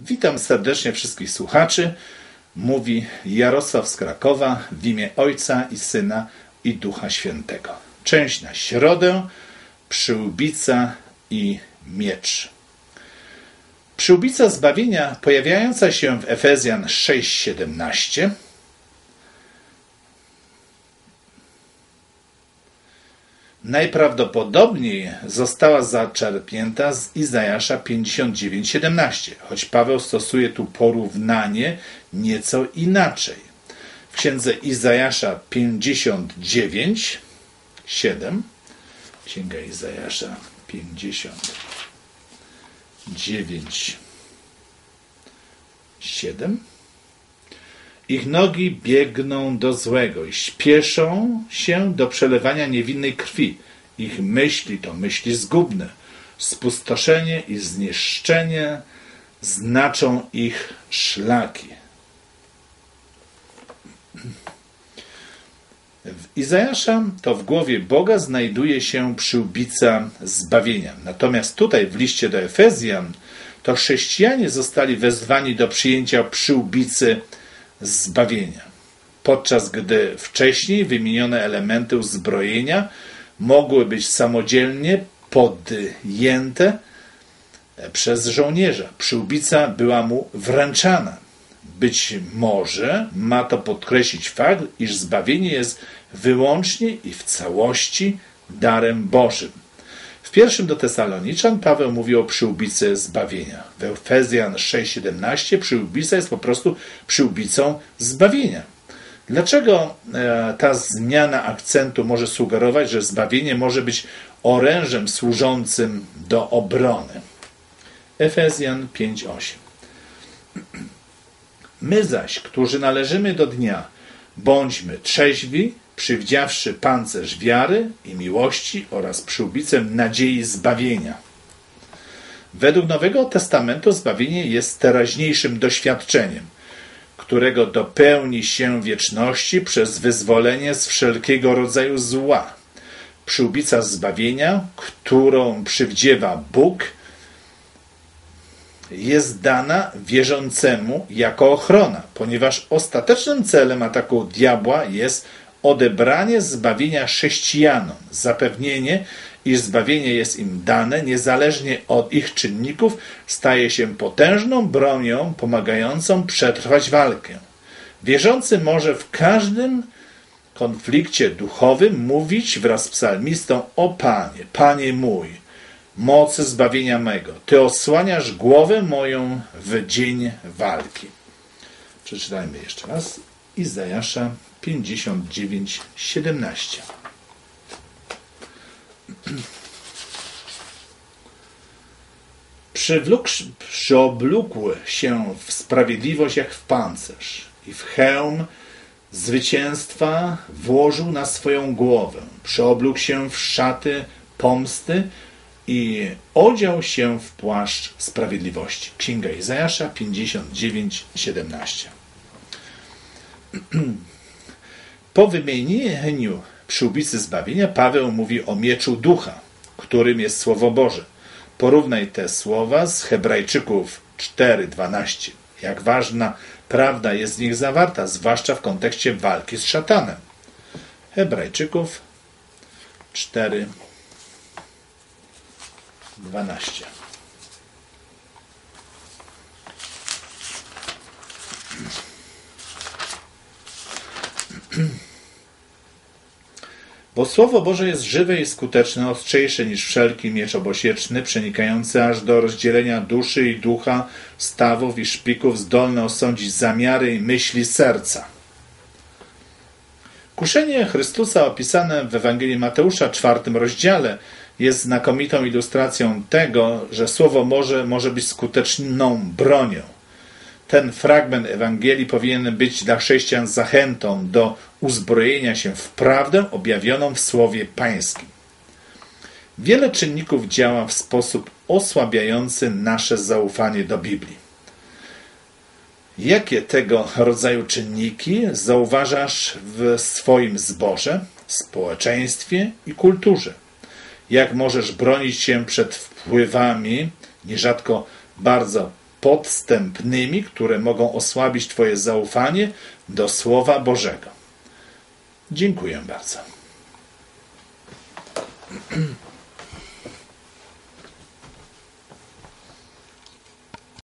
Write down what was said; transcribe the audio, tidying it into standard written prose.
Witam serdecznie wszystkich słuchaczy. Mówi Jarosław z Krakowa w imię Ojca i Syna i Ducha Świętego. Część na środę, przyłbica i miecz. Przyłbica zbawienia pojawiająca się w Efezjan 6:17 najprawdopodobniej została zaczerpnięta z Izajasza 59:17, choć Paweł stosuje tu porównanie nieco inaczej. W księdze Izajasza 59:7, księga Izajasza 59:7, ich nogi biegną do złego i śpieszą się do przelewania niewinnej krwi. Ich myśli to myśli zgubne. Spustoszenie i zniszczenie znaczą ich szlaki. W Izajasza to w głowie Boga znajduje się przyłbica zbawienia. Natomiast tutaj w liście do Efezjan to chrześcijanie zostali wezwani do przyjęcia przyłbicy zbawienia, podczas gdy wcześniej wymienione elementy uzbrojenia mogły być samodzielnie podjęte przez żołnierza. Przyłbica była mu wręczana. Być może ma to podkreślić fakt, iż zbawienie jest wyłącznie i w całości darem Bożym. W pierwszym do Tesaloniczan Paweł mówi o przyłbicy zbawienia. W Efezjan 6:17 przyłbica jest po prostu przyłbicą zbawienia. Dlaczego ta zmiana akcentu może sugerować, że zbawienie może być orężem służącym do obrony? Efezjan 5:8. My zaś, którzy należymy do dnia, bądźmy trzeźwi, przywdziawszy pancerz wiary i miłości oraz przyłbicę nadziei zbawienia. Według Nowego Testamentu zbawienie jest teraźniejszym doświadczeniem, którego dopełni się w wieczności przez wyzwolenie z wszelkiego rodzaju zła. Przyłbica zbawienia, którą przywdziewa Bóg, jest dana wierzącemu jako ochrona, ponieważ ostatecznym celem ataku diabła jest odebranie zbawienia chrześcijanom, zapewnienie, iż zbawienie jest im dane, niezależnie od ich czynników, staje się potężną bronią pomagającą przetrwać walkę. Wierzący może w każdym konflikcie duchowym mówić wraz z psalmistą: o Panie, Panie mój, mocy zbawienia mego, Ty osłaniasz głowę moją w dzień walki. Przeczytajmy jeszcze raz Izajasza 59:17. Przyoblókł się w sprawiedliwość jak w pancerz i w hełm zwycięstwa włożył na swoją głowę. Przyoblókł się w szaty pomsty i odział się w płaszcz sprawiedliwości. Księga Izajasza 59:17. Po wymienieniu przyłbicy zbawienia Paweł mówi o mieczu ducha, którym jest Słowo Boże. Porównaj te słowa z Hebrajczyków 4:12. Jak ważna prawda jest w nich zawarta, zwłaszcza w kontekście walki z szatanem. Hebrajczyków 4:12. Bo Słowo Boże jest żywe i skuteczne, ostrzejsze niż wszelki miecz obosieczny, przenikający aż do rozdzielenia duszy i ducha, stawów i szpików, zdolny osądzić zamiary i myśli serca. Kuszenie Chrystusa opisane w Ewangelii Mateusza 4 rozdziale jest znakomitą ilustracją tego, że Słowo może być skuteczną bronią. Ten fragment Ewangelii powinien być dla chrześcijan zachętą do uzbrojenia się w prawdę objawioną w Słowie Pańskim. Wiele czynników działa w sposób osłabiający nasze zaufanie do Biblii. Jakie tego rodzaju czynniki zauważasz w swoim zborze, społeczeństwie i kulturze? Jak możesz bronić się przed wpływami, nierzadko bardzo podstępnymi, które mogą osłabić Twoje zaufanie do Słowa Bożego. Dziękuję bardzo.